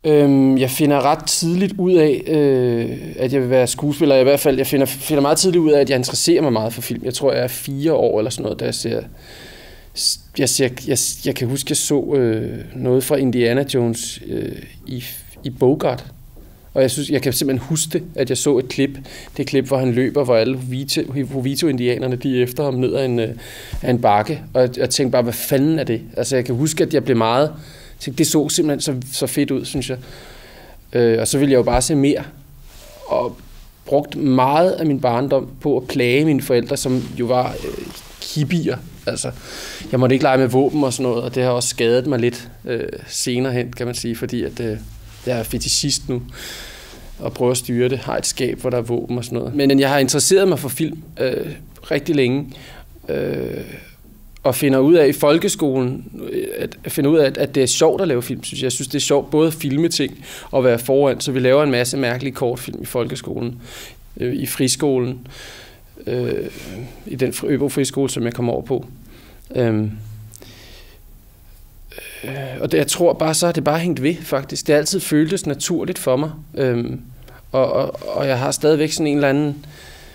Jeg finder ret tidligt ud af, at jeg vil være skuespiller. I hvert fald, jeg finder meget tidligt ud af, at jeg interesserer mig meget for film. Jeg tror, jeg er 4 år eller sådan noget, da jeg kan huske, jeg så noget fra Indiana Jones i Bogart. Og jeg kan simpelthen huske det, at jeg så et klip. Det klip, hvor han løber, hvor alle Hovito-indianerne, de er efter ham ned af en bakke. Og jeg tænkte bare, hvad fanden er det? Altså, jeg kan huske, at jeg blev meget... Det så simpelthen så fedt ud, synes jeg. Og så ville jeg jo bare se mere. Og brugt meget af min barndom på at plage mine forældre, som jo var hippier. Altså, jeg måtte ikke lege med våben og sådan noget, og det har også skadet mig lidt senere hen, kan man sige, fordi at jeg er fetishist nu, og prøver at styre det, har et skab, hvor der er våben og sådan noget. Men jeg har interesseret mig for film rigtig længe, og finder ud af i folkeskolen, at det er sjovt at lave film, synes jeg. Jeg synes, det er sjovt både at filme ting og være foran, så vi laver en masse mærkelige kortfilm i folkeskolen, i friskolen, i den Øbo friskole, som jeg kom over på. Og jeg tror bare, så har det bare hængt ved, faktisk. Det har altid føltes naturligt for mig. Og jeg har stadigvæk sådan en eller anden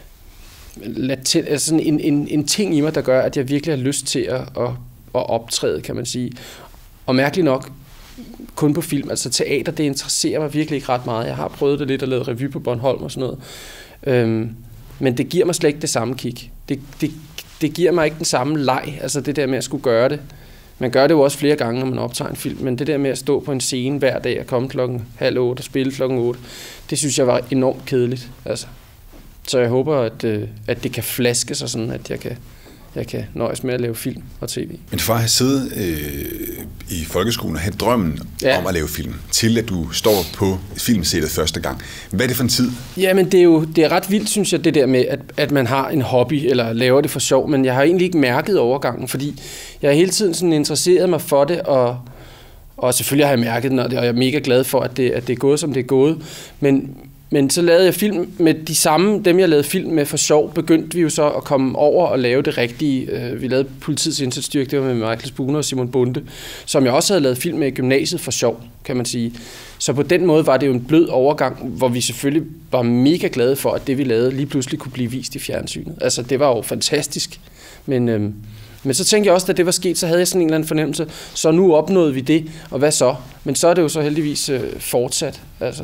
sådan en ting i mig, der gør, at jeg virkelig har lyst til at optræde, kan man sige. Og mærkeligt nok, kun på film. Altså teater, det interesserer mig virkelig ikke ret meget. Jeg har prøvet det lidt og lavet revy på Bornholm og sådan noget. Men det giver mig slet ikke det samme kick. Det giver mig ikke den samme leg, altså det der med at skulle gøre det. Man gør det jo også flere gange, når man optager en film, men det der med at stå på en scene hver dag og komme 7:30 og spille 8:00, det synes jeg var enormt kedeligt. Altså. Så jeg håber, at det kan flaske sig sådan, at jeg kan nøjes med at lave film og tv. Men fra at have siddet i folkeskolen og have drømmen om at lave film, til at du står på filmsættet første gang. Hvad er det for en tid? Jamen, det er ret vildt, synes jeg, det der med, at man har en hobby, eller laver det for sjov, men jeg har egentlig ikke mærket overgangen, fordi jeg har hele tiden sådan interesseret mig for det, og selvfølgelig har jeg mærket den, og jeg er mega glad for, at det er gået, som det er gået, men så lavede jeg film med dem jeg lavede film med for sjov, begyndte vi jo så at komme over og lave det rigtige. Vi lavede Politiets Indsatsstyrke, det var med Michael Spooner og Simon Bonde, som jeg også havde lavet film med i gymnasiet for sjov, kan man sige. Så på den måde var det jo en blød overgang, hvor vi selvfølgelig var mega glade for, at det vi lavede lige pludselig kunne blive vist i fjernsynet. Altså det var jo fantastisk. Men så tænkte jeg også, da det var sket, så havde jeg sådan en eller anden fornemmelse, så nu opnåede vi det, og hvad så? Men så er det jo så heldigvis fortsat, altså.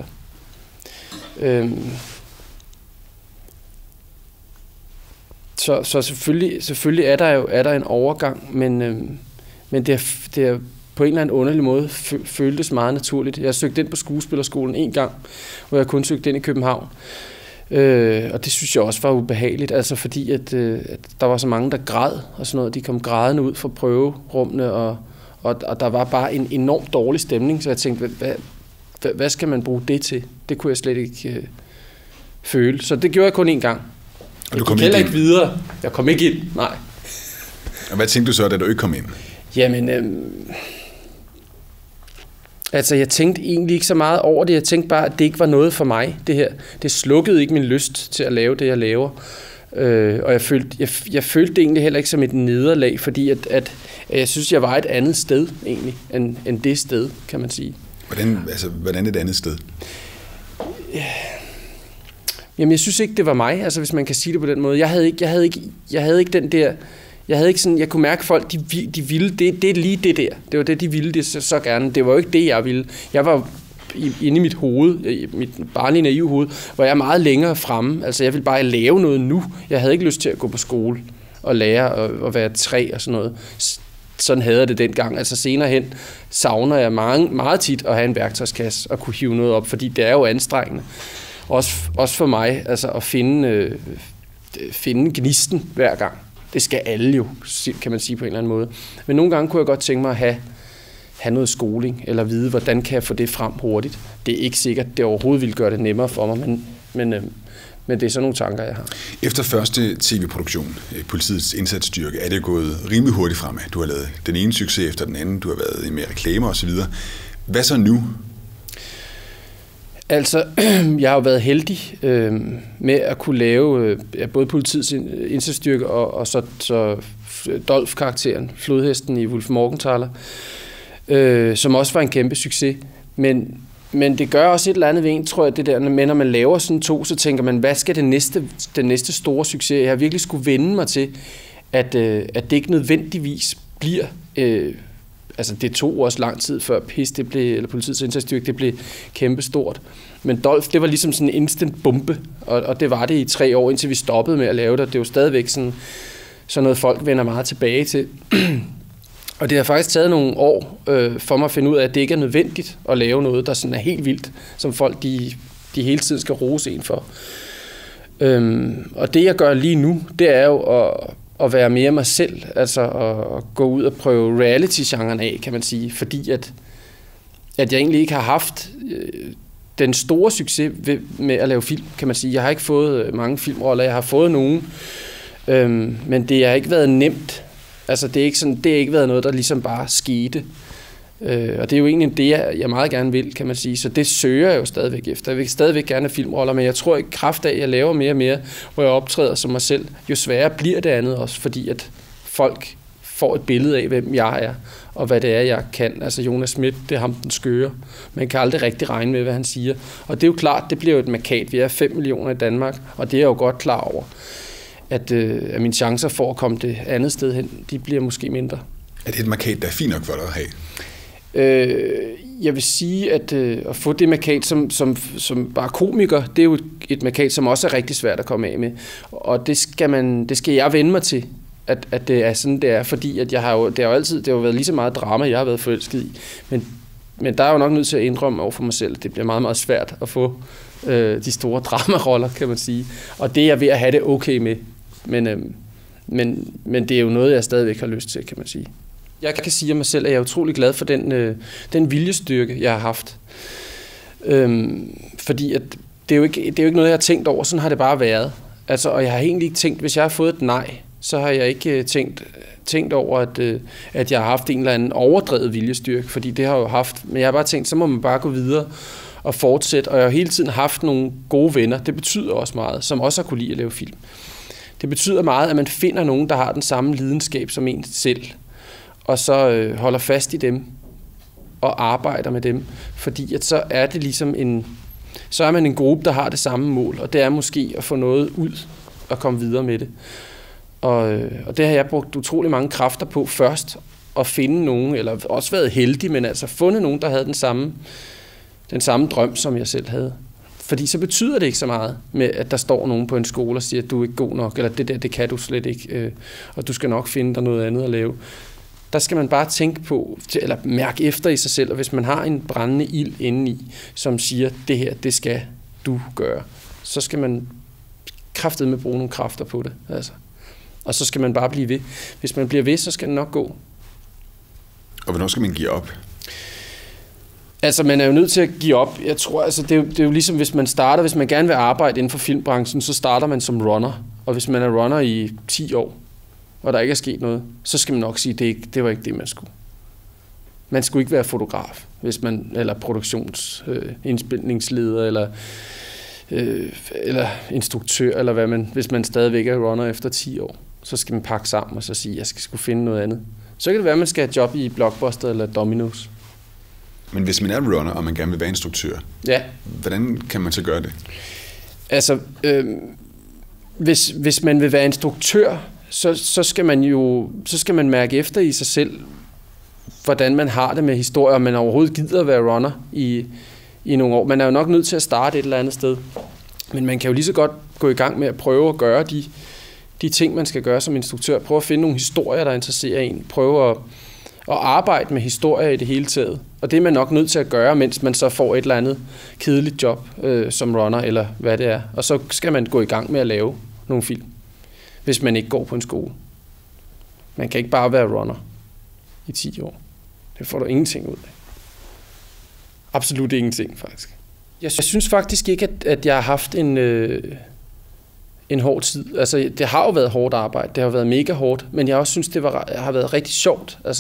Så selvfølgelig er der en overgang, men det er på en eller anden underlig måde føltes meget naturligt. Jeg søgte ind på skuespillerskolen en gang, hvor jeg kun søgte ind i København. Og det synes jeg også var ubehageligt, altså fordi at der var så mange, der græd og sådan noget. De kom grædende ud fra prøverummene, og der var bare en enormt dårlig stemning, så jeg tænkte, hvad skal man bruge det til? Det kunne jeg slet ikke føle. Så det gjorde jeg kun én gang. Og du kom heller ikke videre. Jeg kom ikke ind, nej. Og hvad tænkte du så, da du ikke kom ind? Jamen, altså jeg tænkte egentlig ikke så meget over det. Jeg tænkte bare, at det ikke var noget for mig, det her. Det slukkede ikke min lyst til at lave det, jeg laver. Og jeg følte det egentlig heller ikke som et nederlag, fordi at jeg synes, jeg var et andet sted egentlig, end det sted, kan man sige. Hvordan et andet sted? Jamen, jeg synes ikke, det var mig, altså hvis man kan sige det på den måde. Jeg havde ikke den der... Jeg kunne mærke folk, de ville det er lige det der. Det var det, de ville det så gerne. Det var jo ikke det, jeg ville. Jeg var inde i mit hoved, i mit barnlige naive hoved, hvor jeg er meget længere fremme. Altså, jeg ville bare lave noget nu. Jeg havde ikke lyst til at gå på skole og lære at være træ og sådan noget. Sådan havde jeg det dengang. Altså senere hen savner jeg meget tit at have en værktøjskasse og kunne hive noget op, fordi det er jo anstrengende. Også for mig, altså at finde gnisten hver gang. Det skal alle jo, kan man sige på en eller anden måde. Men nogle gange kunne jeg godt tænke mig at have noget skoling, eller vide, hvordan kan jeg få det frem hurtigt. Det er ikke sikkert, det overhovedet ville gøre det nemmere for mig, men det er sådan nogle tanker, jeg har. Efter første tv-produktion, Politiets Indsatsstyrke, er det gået rimelig hurtigt fremad. Du har lavet den ene succes efter den anden, du har været i mere reklamer osv. Hvad så nu? Altså, jeg har jo været heldig med at kunne lave både Politiets Indsatsstyrke og så Dolph-karakteren, flodhesten i Wolf Morgenthaler, som også var en kæmpe succes. Men Men det gør også et eller andet ved en, tror jeg, det der med, når man laver sådan 2, så tænker man, hvad skal den næste store succes? Jeg har virkelig skulle vende mig til, at det ikke nødvendigvis bliver... altså det tog også lang tid før PIS, eller politiets indsatsstyrke, det blev kæmpestort. Men Dolph, det var ligesom sådan en instant bombe, og det var det i 3 år, indtil vi stoppede med at lave det. Det er jo stadigvæk sådan noget, folk vender meget tilbage til. Og det har faktisk taget nogle år for mig at finde ud af, at det ikke er nødvendigt at lave noget, der sådan er helt vildt, som folk de hele tiden skal rose en for. Og det jeg gør lige nu, det er jo at være mere mig selv, altså at gå ud og prøve reality-genren af, kan man sige, fordi at jeg egentlig ikke har haft den store succes med at lave film, kan man sige. Jeg har ikke fået mange filmroller, jeg har fået nogen, men det har ikke været nemt. Altså det har ikke været noget, der ligesom bare skete. Og det er jo egentlig det, jeg meget gerne vil, kan man sige. Så det søger jeg jo stadigvæk efter. Jeg vil stadigvæk gerne have filmroller, men jeg tror ikke kraft af, at jeg laver mere og mere, hvor jeg optræder som mig selv. Jo sværere bliver det andet også, fordi at folk får et billede af, hvem jeg er, og hvad det er, jeg kan. Altså Jonas Schmidt, det er ham den skøre. Man kan aldrig rigtig regne med, hvad han siger. Og det er jo klart, det bliver jo et markat. Vi er 5 millioner i Danmark, og det er jeg jo godt klar over. At mine chancer for at komme det andet sted hen, de bliver måske mindre. Er det et markat, der er fint nok for dig at have? Jeg vil sige, at få det markat som bare komiker, det er jo et markat, som også er rigtig svært at komme af med. Og det skal jeg vende mig til, at det er sådan, det er, fordi at det har jo været lige så meget drama, jeg har været forelsket i. Men der er jo nok nødt til at indrømme over for mig selv, at det bliver meget, meget svært at få de store dramaroller, kan man sige. Og det er jeg ved at have det okay med. Men det er jo noget, jeg stadigvæk har lyst til, kan man sige. Jeg kan sige af mig selv, at jeg er utrolig glad for den viljestyrke, jeg har haft. Fordi at det er jo ikke noget, jeg har tænkt over. Sådan har det bare været. Altså, og jeg har egentlig ikke tænkt, hvis jeg har fået et nej, så har jeg ikke tænkt over, at jeg har haft en eller anden overdrevet viljestyrke. Fordi det har jeg jo haft. Men jeg har bare tænkt, så må man bare gå videre og fortsætte. Og jeg har hele tiden haft nogle gode venner. Det betyder også meget, som også har kunne lide at lave film. Det betyder meget, at man finder nogen, der har den samme lidenskab som en selv. Og så holder fast i dem og arbejder med dem, fordi at så er det ligesom så er man en gruppe, der har det samme mål, og det er måske at få noget ud og komme videre med det. Og det har jeg brugt utrolig mange kræfter på først, at finde nogen, eller også været heldig, men altså fundet nogen, der havde den samme drøm, som jeg selv havde. Fordi så betyder det ikke så meget med, at der står nogen på en skole og siger, at du er ikke god nok, eller det kan du slet ikke, og du skal nok finde dig noget andet at lave. Der skal man bare tænke på, eller mærke efter i sig selv, og hvis man har en brændende ild indeni, som siger, det her, det skal du gøre, så skal man kraftedeme bruge nogle kræfter på det. Altså. Og så skal man bare blive ved. Hvis man bliver ved, så skal det nok gå. Og hvornår skal man give op? Altså, man er jo nødt til at give op. Jeg tror, altså, det er jo ligesom, hvis man gerne vil arbejde inden for filmbranchen, så starter man som runner. Og hvis man er runner i 10 år, og der ikke er sket noget, så skal man nok sige, at det var ikke det, man skulle. Man skulle ikke være fotograf, eller produktionsindspilningsleder, eller instruktør, eller hvis man stadigvæk er runner efter 10 år. Så skal man pakke sammen og så sige, at jeg skal sgu finde noget andet. Så kan det være, at man skal have job i Blockbuster eller Domino's. Men hvis man er runner, og man gerne vil være instruktør, ja. Hvordan kan man så gøre det? Altså, hvis man vil være instruktør, så skal man mærke efter i sig selv, hvordan man har det med historier, og man overhovedet gider at være runner i nogle år. Man er jo nok nødt til at starte et eller andet sted. Men man kan jo lige så godt gå i gang med at prøve at gøre de ting, man skal gøre som instruktør. Prøve at finde nogle historier, der interesserer en. Prøve at arbejde med historier i det hele taget. Og det er man nok nødt til at gøre, mens man så får et eller andet kedeligt job som runner, eller hvad det er. Og så skal man gå i gang med at lave nogle film, hvis man ikke går på en skole. Man kan ikke bare være runner i 10 år. Det får du ingenting ud af. Absolut ingenting, faktisk. Jeg synes faktisk ikke, at jeg har haft en hård tid. Altså, det har jo været hårdt arbejde. Det har været mega hårdt, men jeg også synes, det har været rigtig sjovt. Altså,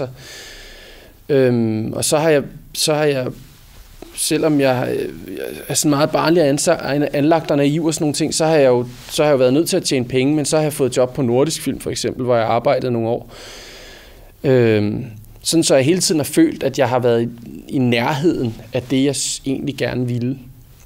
og så har jeg, selvom jeg er sådan meget barnlig anlagt og naiv og sådan nogle ting, så har jeg jo været nødt til at tjene penge, men så har jeg fået job på Nordisk Film for eksempel, hvor jeg arbejdede nogle år. Sådan så jeg hele tiden har følt, at jeg har været i nærheden af det, jeg egentlig gerne ville.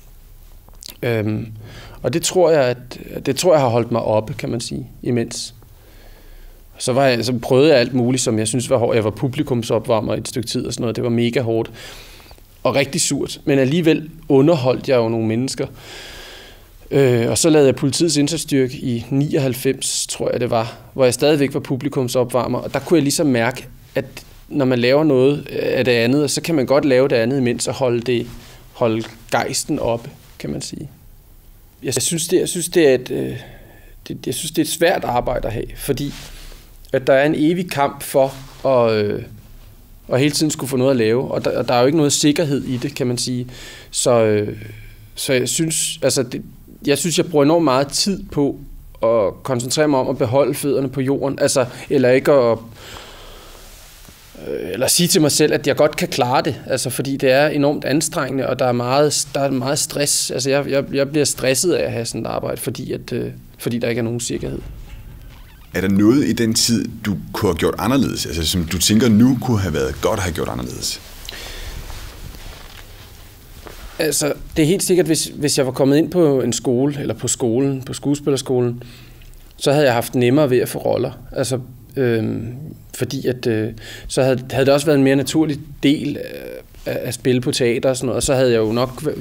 Og det tror jeg har holdt mig oppe, kan man sige, imens. Så prøvede jeg alt muligt, som jeg synes var hårdt. Jeg var publikumsopvarmer et stykke tid og sådan noget. Det var mega hårdt og rigtig surt. Men alligevel underholdt jeg jo nogle mennesker. Og så lavede jeg politiets indsatsstyrke i 99, tror jeg det var, hvor jeg stadigvæk var publikumsopvarmer. Og der kunne jeg ligesom mærke, at når man laver noget af det andet, så kan man godt lave det andet imens og holde gejsten oppe, kan man sige. Jeg synes, det er et svært arbejde at have, fordi at der er en evig kamp for at hele tiden skulle få noget at lave, og der er jo ikke noget sikkerhed i det, kan man sige. Så jeg synes, jeg bruger enormt meget tid på at koncentrere mig om at beholde fødderne på jorden, eller sige til mig selv, at jeg godt kan klare det, fordi det er enormt anstrengende, og der er meget stress. Jeg bliver stresset af at have sådan et arbejde, fordi der ikke er nogen sikkerhed. Er der noget i den tid, du kunne have gjort anderledes? Som du tænker nu kunne have været godt at have gjort anderledes? Det er helt sikkert, hvis jeg var kommet ind på en skole, eller på skuespillerskolen, så havde jeg haft nemmere ved at få roller. Fordi så havde det også været en mere naturlig del at spille på teater og sådan noget, og så havde jeg jo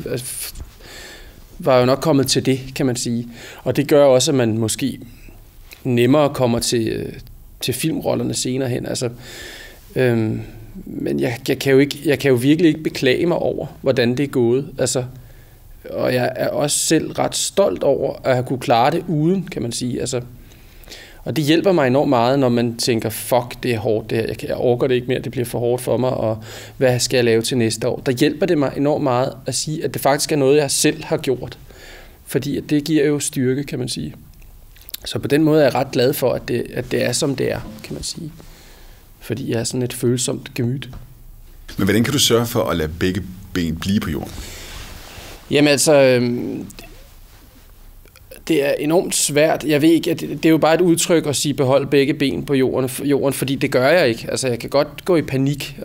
var nok kommet til det, kan man sige. Og det gør også, at man måske nemmere kommer til filmrollerne senere hen. Men jeg kan jo virkelig ikke beklage mig over, hvordan det er gået. Og jeg er også selv ret stolt over at have kunne klare det uden, kan man sige. Og det hjælper mig enormt meget, når man tænker, fuck, det er hårdt det her, jeg orker det ikke mere, det bliver for hårdt for mig, og hvad skal jeg lave til næste år? Der hjælper det mig enormt meget at sige, at det faktisk er noget, jeg selv har gjort. Fordi at det giver jo styrke, kan man sige. Så på den måde er jeg ret glad for, at det er, som det er, kan man sige. Fordi jeg er sådan et følsomt gemyt. Men hvordan kan du sørge for at lade begge ben blive på jorden? Jamen det er enormt svært. Jeg ved ikke, at det er jo bare et udtryk at sige, behold begge ben på jorden, fordi det gør jeg ikke. Jeg kan godt gå i panik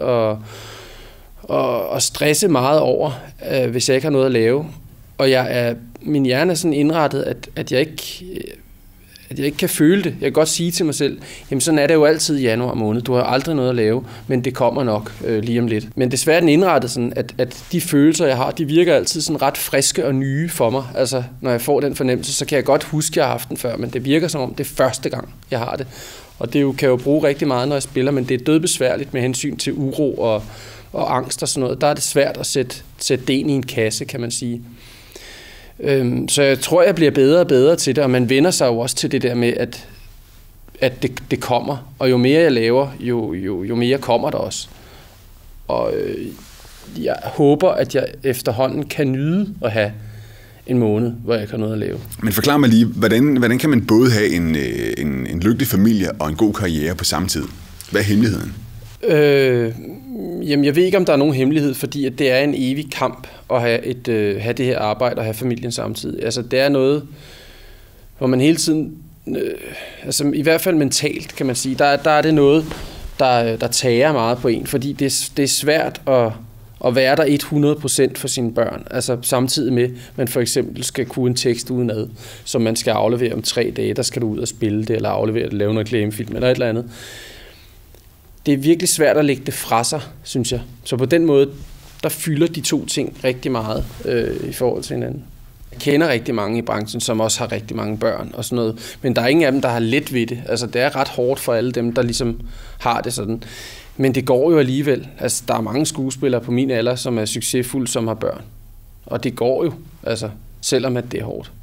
og stresse meget over, hvis jeg ikke har noget at lave. Og min hjerne er sådan indrettet, at jeg ikke kan føle det. Jeg kan godt sige til mig selv, jamen sådan er det jo altid i januar måned. Du har aldrig noget at lave, men det kommer nok lige om lidt. Men desværre er den indrettet sådan, at de følelser, jeg har, de virker altid sådan ret friske og nye for mig. Når jeg får den fornemmelse, så kan jeg godt huske, at jeg har haft den før, men det virker som om det er første gang, jeg har det. Og det kan jeg jo bruge rigtig meget, når jeg spiller, men det er dødbesværligt med hensyn til uro og angst og sådan noget. Der er det svært at sætte det ind i en kasse, kan man sige. Så jeg tror, jeg bliver bedre og bedre til det, og man vender sig jo også til det der med, at det kommer. Og jo mere jeg laver, jo mere kommer der også. Og jeg håber, at jeg efterhånden kan nyde at have en måned, hvor jeg ikke har noget at lave. Men forklar mig lige, hvordan kan man både have en lykkelig familie og en god karriere på samme tid? Hvad er hemmeligheden? Jamen, jeg ved ikke, om der er nogen hemmelighed, fordi at det er en evig kamp at have det her arbejde og have familien samtidig. Det er noget, hvor man hele tiden, i hvert fald mentalt, kan man sige, der er det noget, der tager meget på en, fordi det er svært at være der 100% for sine børn. Samtidig med, man for eksempel skal kunne en tekst udenad, som man skal aflevere om 3 dage, der skal du ud og spille det, eller aflevere det, lave noget reklamefilm, eller et eller andet. Det er virkelig svært at lægge det fra sig, synes jeg. Så på den måde, der fylder de to ting rigtig meget i forhold til hinanden. Jeg kender rigtig mange i branchen, som også har rigtig mange børn og sådan noget, men der er ingen af dem, der har let ved det. Det er ret hårdt for alle dem, der ligesom har det sådan. Men det går jo alligevel. Der er mange skuespillere på min alder, som er succesfulde, som har børn. Og det går jo, selvom at det er hårdt.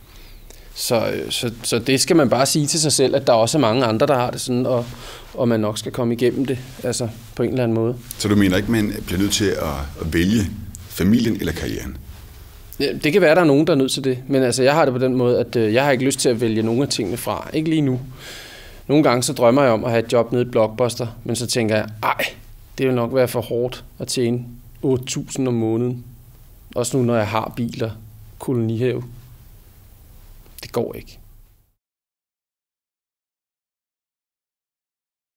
Så det skal man bare sige til sig selv, at der også er mange andre, der har det sådan, og man nok skal komme igennem det, på en eller anden måde. Så du mener ikke, man bliver nødt til at vælge familien eller karrieren? Ja, det kan være, der er nogen, der er nødt til det, men jeg har det på den måde, at jeg har ikke lyst til at vælge nogle af tingene fra. Ikke lige nu. Nogle gange så drømmer jeg om at have et job nede i Blockbuster, men så tænker jeg, det vil nok være for hårdt at tjene 8.000 om måneden. Også nu, når jeg har biler, kolonihave. Det går ikke.